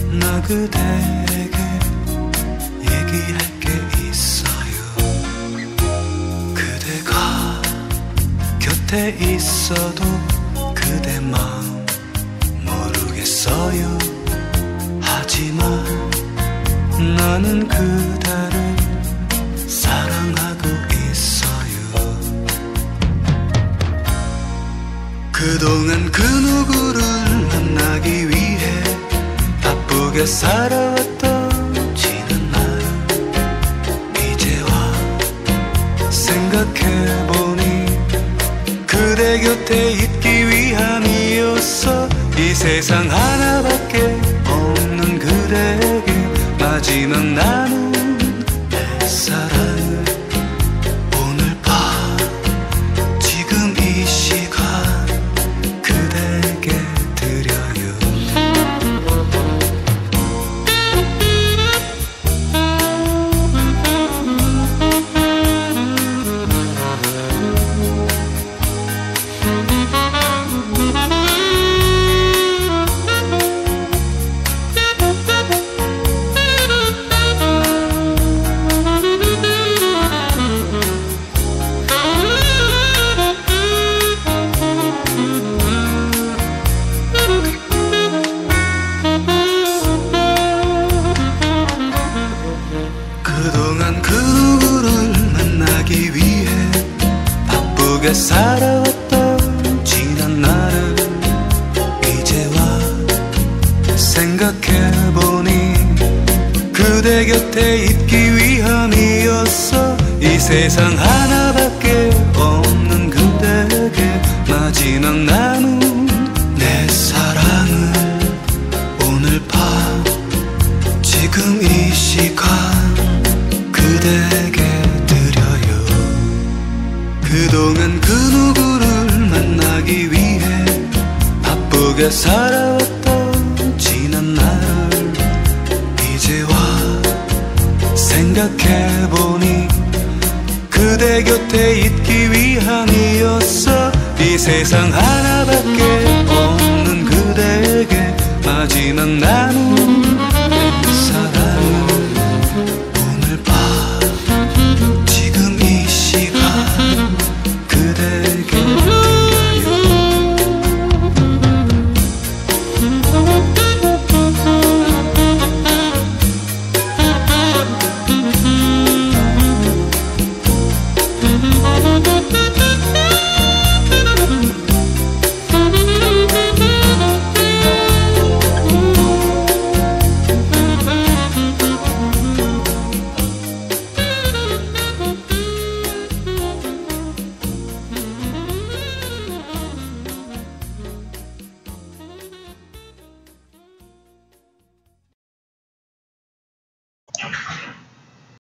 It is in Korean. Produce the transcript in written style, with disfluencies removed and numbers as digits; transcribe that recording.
나 그대에게 얘기할 게 있어요. 그대가 곁에 있어도 그대 마음 모르겠어요. 하지만 나는 그대를 사랑하고 있어요. 그동안 그 누구를 만나기 위해 바쁘게 살아왔던 지난 날, 이제와 생각해보니 그대 곁에 있기 위함이었어. 이 세상 하나밖에 없는 그대에게 마지막 나눈 내 사랑을 오늘 밤 지금 이 시간 그대에게 드려요. 그동안 그 누구를 만나기 위해 바쁘게 살아왔던 지난 날을 이제와 생각해보니 그대 곁에 있기 위함이었어. 이 세상 하나밖에 없는 그대에게 마지막 나눈 내 사랑을 오늘 밤 지금 이 시간 그대에게 드려요. 그동안 그 누구를 만나기 위해 바쁘게 살아왔던 지난 날을 이제와 생각해보니 그대 곁에 있기 위함이었어. 이 세상 하나밖에 없는 그대에게 마지막 나는